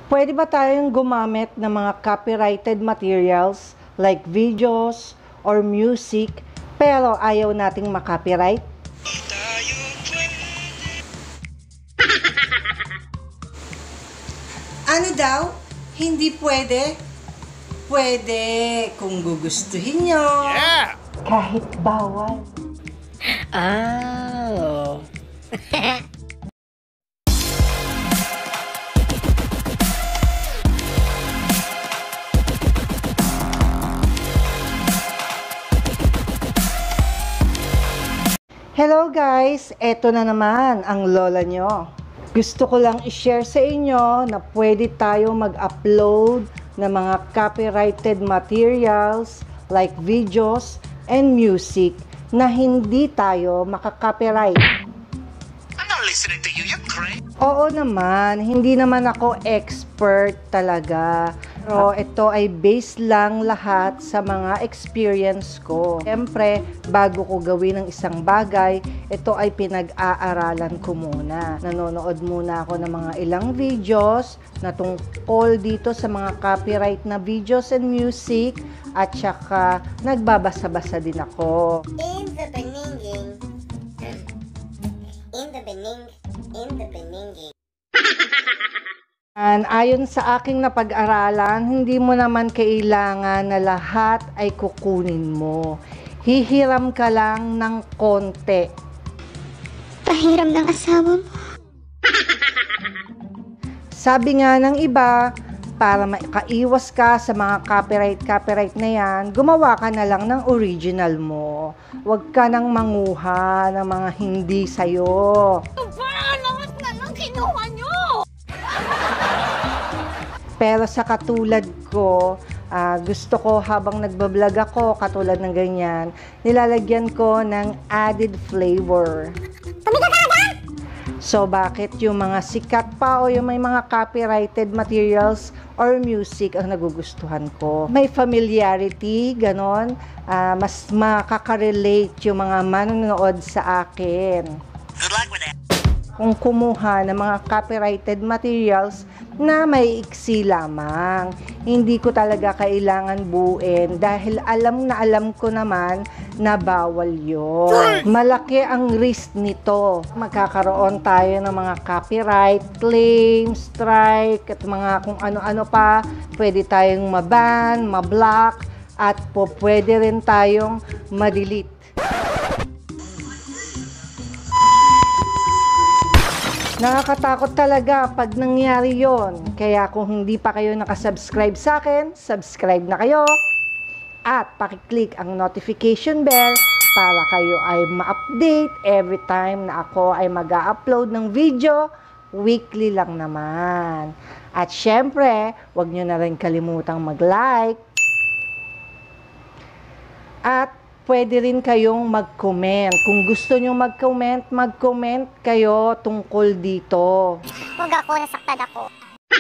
Pwede ba tayong gumamit ng mga copyrighted materials like videos or music pero ayaw nating makopyright? Ano daw? Hindi pwede? Pwede kung gugustuhin nyo. Yeah! Kahit bawal. Oh. Hello guys! Eto na naman ang lola nyo. Gusto ko lang i-share sa inyo na pwede tayo mag-upload ng mga copyrighted materials like videos and music na hindi tayo makaka-copyright. I'm not listening to you, you're crazy. Oo naman, hindi naman ako expert talaga. Pero ito ay based lang lahat sa mga experience ko. Siyempre, bago ko gawin ng isang bagay, ito ay pinag-aaralan ko muna. Nanonood muna ako ng mga ilang videos na tungkol dito sa mga copyright na videos and music at saka nagbabasa-basa din ako. In the beninging. In the beninging. Ayon sa aking napag-aralan, hindi mo naman kailangan na lahat ay kukunin mo. Hihiram ka lang ng konti. Pahiram ng asawa mo. Sabi nga ng iba, para makaiwas ka sa mga copyright na yan, gumawa ka na lang ng original mo. Huwag ka nang manguha ng mga hindi sa'yo. Parang lawas na lang kinuha nyo! Pero sa katulad ko, gusto ko habang nagbablog ako, katulad ng ganyan, nilalagyan ko ng added flavor. So bakit yung mga sikat pa o yung may mga copyrighted materials or music ang nagugustuhan ko? May familiarity, ganon. Mas makaka-relate yung mga manonood sa akin. Good luck with that. Kung kumuha ng mga copyrighted materials na may iksi lamang. Hindi ko talaga kailangan buuin dahil alam ko naman na bawal yun. Malaki ang risk nito. Magkakaroon tayo ng mga copyright claim, strike, at mga kung ano-ano pa. Pwede tayong maban, mablock, at pwede rin tayong ma-delete. Nakakatakot talaga pag nangyari yon. Kaya kung hindi pa kayo nakasubscribe sa akin, subscribe na kayo. At pakiclick ang notification bell para kayo ay ma-update every time na ako ay mag-upload ng video. Weekly lang naman. At syempre, huwag nyo na rin kalimutang mag-like. At pwede rin kayong mag-comment. Kung gusto nyo mag-comment kayo tungkol dito. Huwag ako, nasaktan ako.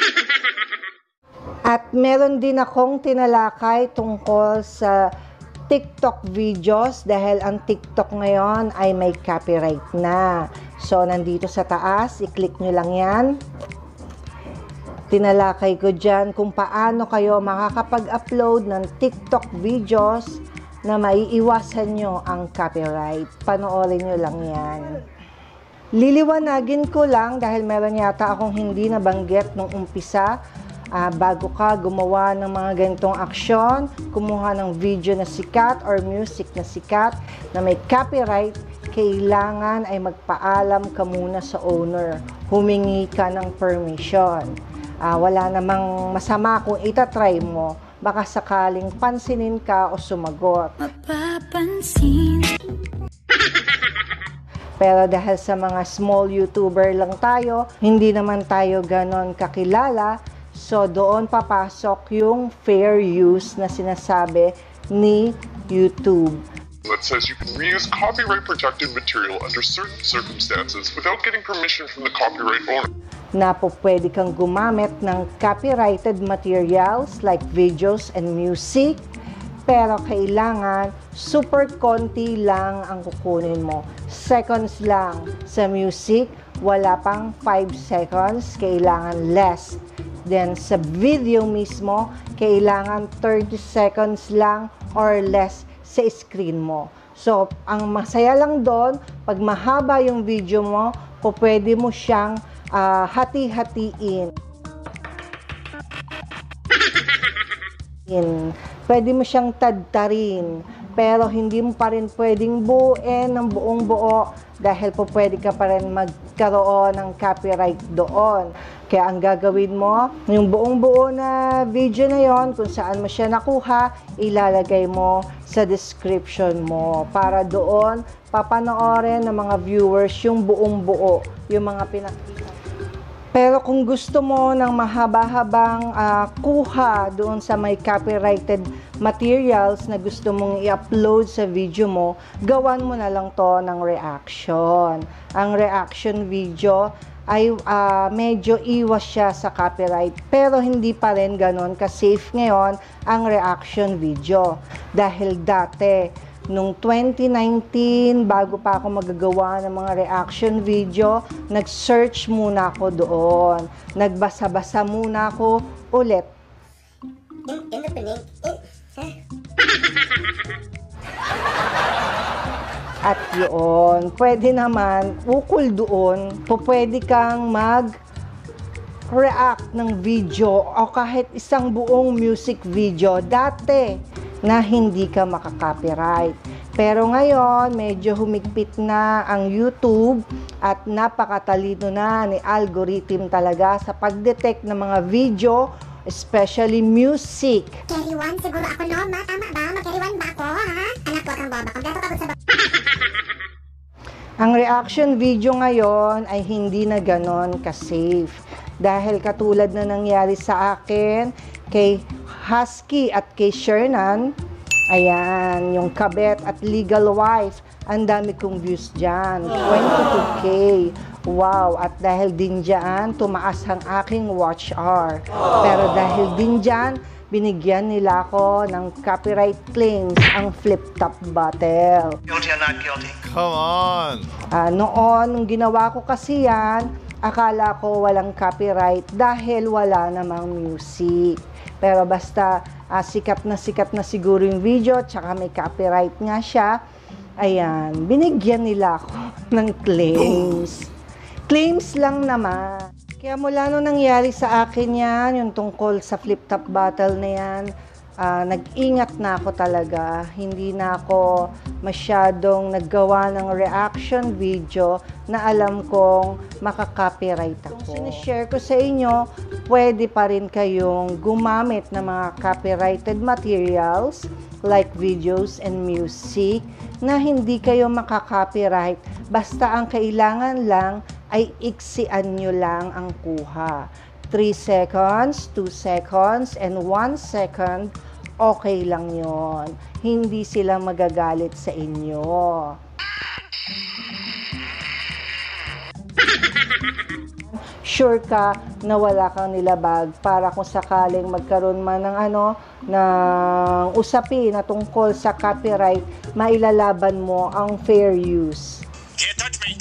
At meron din akong tinalakay tungkol sa TikTok videos dahil ang TikTok ngayon ay may copyright na. So, nandito sa taas, i-click nyo lang yan. Tinalakay ko dyan kung paano kayo makakapag-upload ng TikTok videos na maiiwasan nyo ang copyright. Panoorin nyo lang yan. Liliwanagin ko lang dahil meron yata akong hindi nabanggit nung umpisa. Bago ka gumawa ng mga ganitong aksyon, kumuha ng video na sikat or music na sikat na may copyright, kailangan ay magpaalam ka muna sa owner. Humingi ka ng permission. Wala namang masama kung itatry mo. Baka sakaling pansinin ka o sumagot. Mapapansin. Pero dahil sa mga small YouTuber lang tayo, hindi naman tayo ganon kakilala, so doon papasok yung fair use na sinasabi ni YouTube. That says you can reuse copyright protected material under certain circumstances without getting permission from the copyright owner. Na po pwede kang gumamit ng copyrighted materials like videos and music, pero kailangan super konti lang ang kukunin mo. Seconds lang. Sa music, wala pang 5 seconds, kailangan less. Then, sa video mismo, kailangan 30 seconds lang or less sa screen mo. So, ang masaya lang doon, pag mahaba yung video mo, pwede mo siyang hati-hatiin. Pwede mo siyang tadtarin, pero hindi mo pa rin pwedeng buuin ng buong buo dahil pwede ka pa rin magkaroon ng copyright doon. Kaya ang gagawin mo, yung buong buo na video na yon, kung saan mo siya nakuha, ilalagay mo sa description mo para doon papanoorin ng mga viewers yung buong buo, yung mga pinakita. Pero kung gusto mo ng mahaba-habang kuha doon sa may copyrighted materials na gusto mong i-upload sa video mo, gawan mo na lang to ng reaction. Ang reaction video ay medyo iwas siya sa copyright, pero hindi pa rin ganon ka-safe ngayon ang reaction video. Dahil dati, nung 2019, bago pa ako magagawa ng mga reaction video, nag-search muna ako doon. Nagbasa-basa muna ako ulit. In the beginning, At yun, pwede naman, ukol doon, pwede kang mag-react ng video o kahit isang buong music video dati na hindi ka makaka-copyright. Pero ngayon, medyo humigpit na ang YouTube at napakatalino na ni algorithm talaga sa pag-detect ng mga video, especially music. Carry one, siguro ako no, ma? Tama ba? Mag-carry one ba ako, ha? Anak ko kang baba. Kompleto ka sa Ang reaction video ngayon ay hindi na ganon ka-safe. Dahil katulad na nangyari sa akin, kay Husky at kay Shernan, ayan, yung kabet at legal wife, ang dami kong views dyan, 22K. Wow, at dahil din dyan, tumaas ang aking watch hour. Pero dahil din dyan, binigyan nila ako ng copyright claims ang flip-top bottle. Guilty or not guilty? Come on! Noon, nung ginawa ko kasi yan, akala ko walang copyright dahil wala namang music. Pero basta sikat na siguro yung video, tsaka may copyright nga siya, ayan, binigyan nila ako ng claims. Claims lang naman. Kaya mula nung nangyari sa akin yan, yung tungkol sa flip-top bottle na yan, nag-ingat na ako talaga. Hindi na ako masyadong naggawa ng reaction video na alam kong makaka-copyright ako. Kung sinishare ko sa inyo, pwede pa rin kayong gumamit ng mga copyrighted materials like videos and music na hindi kayo makaka-copyright. Basta ang kailangan lang ay iksian nyo lang ang kuha. 3 seconds, 2 seconds, and 1 second, okay lang yon. Hindi sila magagalit sa inyo. Sure ka na wala kang nilabag para kung sakaling magkaroon man ng ng usapin na tungkol sa copyright, mailalaban mo ang fair use. Can't touch me.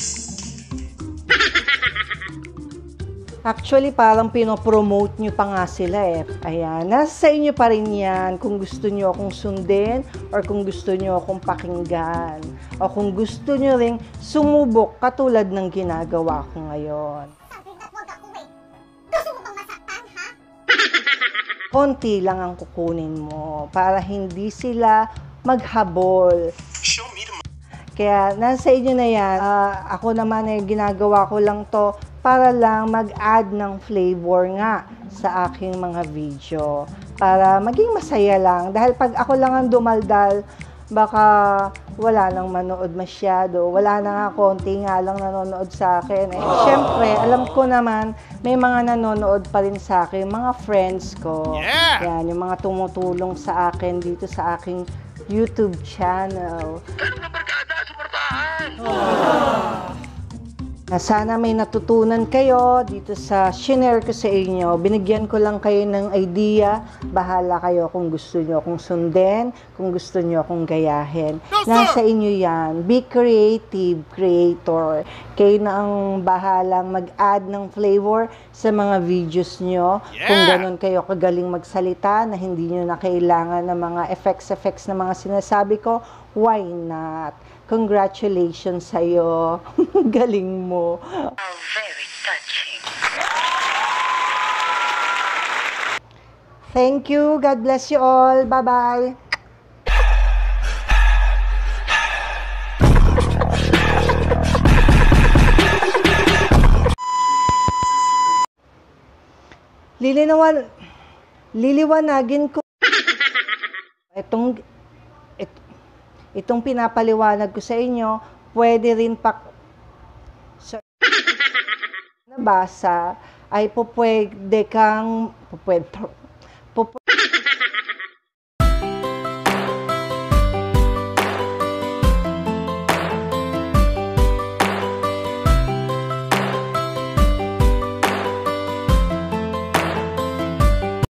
Actually, parang pinopromote nyo pa nga sila eh. Ayan, nasa inyo pa rin yan kung gusto nyo akong sundin or kung gusto nyo akong pakinggan. O kung gusto nyo ring sumubok katulad ng ginagawa ko ngayon. Konti lang ang kukunin mo para hindi sila maghabol. Show me the Kaya nasa inyo na yan. Ako naman ay ginagawa ko lang to para lang mag-add ng flavor nga sa aking mga video. Para maging masaya lang. Dahil pag ako lang ang dumaldal, baka wala nang manood masyado. Wala na nga, konti nga lang nanonood sa akin. Eh, syempre, alam ko naman, may mga nanonood pa rin sa akin, mga friends ko. Yeah! Yan, yung mga tumutulong sa akin dito sa aking YouTube channel. Sana may natutunan kayo dito sa shinare ko sa inyo. Binigyan ko lang kayo ng idea. Bahala kayo kung gusto nyo akong sundin, kung gusto nyo akong gayahin. Nasa inyo yan. Be creative, creator. Kayo na ang bahalang mag-add ng flavor sa mga videos nyo. Kung ganun kayo kagaling magsalita na hindi nyo na kailangan ng mga effects na mga sinasabi ko, why not? Congratulations sa'yo. Galing mo. Very touching. Thank you. God bless you all. Bye-bye. Liliwanagin ko itong pinapaliwanag ko sa inyo, pwede rin nabasa ay pwede